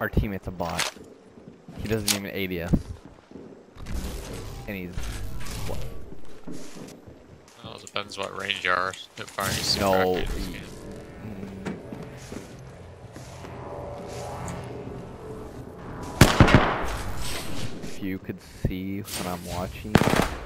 Our teammate's a bot. He doesn't even ADS. And he's... What? Well, it depends what range you are. Hip fire is super No. accurate in this game. If you could see what I'm watching...